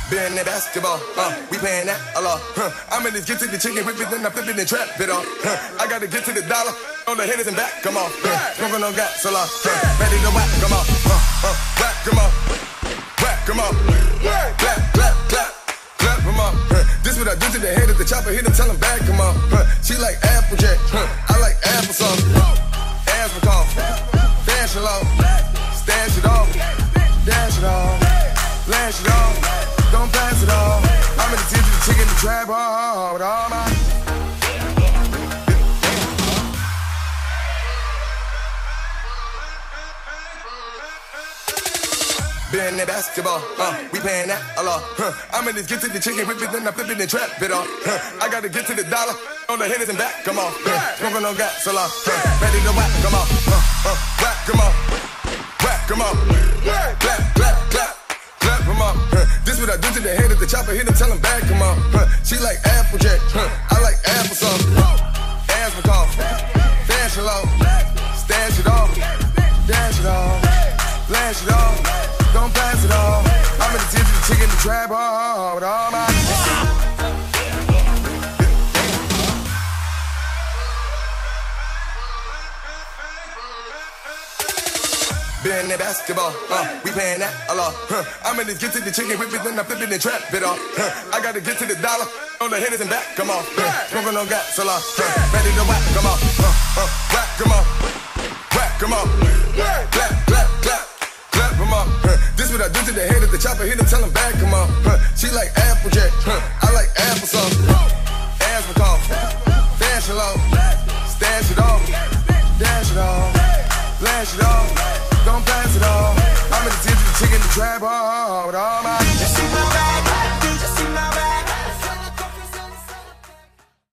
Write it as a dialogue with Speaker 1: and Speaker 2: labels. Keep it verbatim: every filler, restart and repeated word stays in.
Speaker 1: Been that basketball, uh, we paying that a lot. Huh. I'm in this get to the chicken, whip it, then I flip it and trap it off. Huh. I gotta get to the dollar, on the haters and back, come on. Huh. Smoking on gas, so long. Huh. Ready to whack, come on. Uh, uh, whack, come on. Whack, come on. Clap, clap, clap, clap, come on. Huh. This what I do to the head of the chopper, hit him, tell him back, come on. Huh. She like Applejack, huh. I like applesauce. Ass McCall, dash it off, stash it off, dash it off, lash it off. Don't pass it all. I'm in the team to the chicken, the trap, oh, with all my. Been that basketball, uh, we paying that a lot. Huh. I'm in this get to the chicken, whip it, then I flip it and trap it off. Huh. I gotta get to the dollar, on the haters and back, come on. Huh. Smoking on gas, so long. Huh. Ready to whack, come on. Uh, uh, whack, come on. Whack, come on. Clap, clap, clap. Clap, come on. Huh. This what I do to the head of the chopper, hit him, tell him back, come on. Huh. She like Applejack, huh. I like applesauce. Ass McCall, dash it off, stash it off, dash it off, lash it off, don't pass it off. I'm in the team to the chicken, the trap, oh, with all my. Been that basketball, uh, we paying that a lot. Huh. I'm in this get to the chicken, whip it, then I flip it and trap it off. Huh. I gotta get to the dollar, on the haters and back, come on. Huh. Smoking on gas, so long. Huh. Ready to whack, come on. Uh, uh, whack, come on. Whack, come on. Clap, clap, clap, clap, come on. Huh. This what I do to the head of the chopper, hit him, tell him back, come on. Huh. She like Applejack, huh. I like applesauce. Ass McCall, dash it off, stash it off, dash it off, lash it off. Don't pass it all. I'm in the team to the chicken, the trap, oh, with all my. You see my bag.